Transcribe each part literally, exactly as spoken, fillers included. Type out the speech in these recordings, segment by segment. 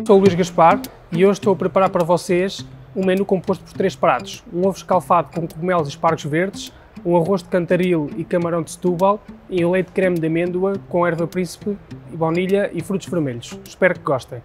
sou o Luís Gaspar e hoje estou a preparar para vocês um menu composto por três pratos: um ovo escalfado com cogumelos e espargos verdes, um arroz de cantaril e camarão de Setúbal e um leite de creme de amêndoa com erva príncipe, baunilha e frutos vermelhos. Espero que gostem.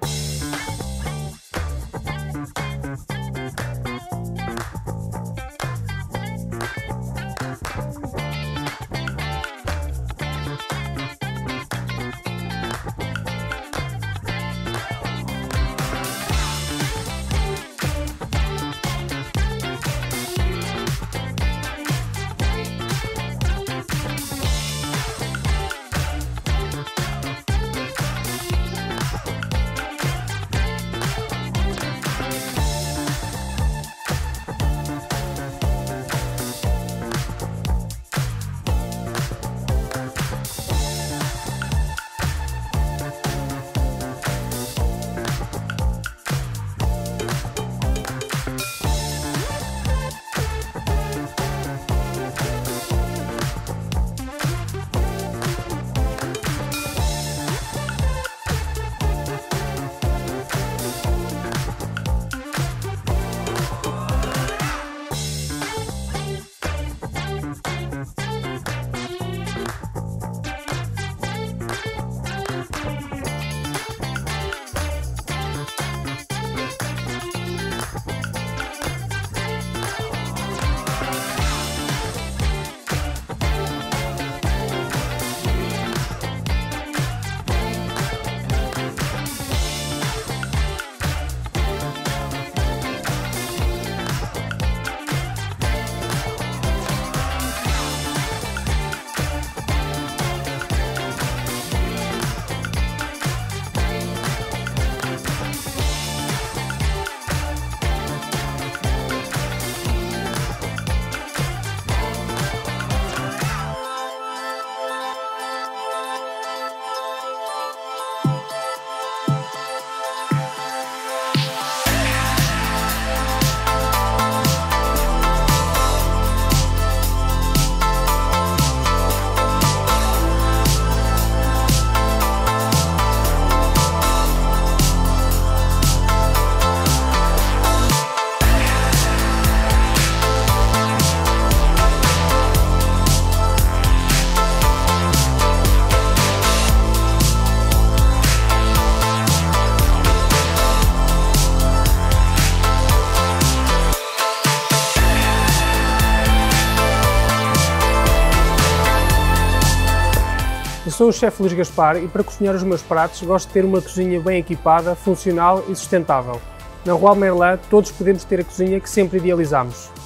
Eu sou o chefe Luís Gaspar e para cozinhar os meus pratos gosto de ter uma cozinha bem equipada, funcional e sustentável. Na Royal Merlin todos podemos ter a cozinha que sempre idealizamos.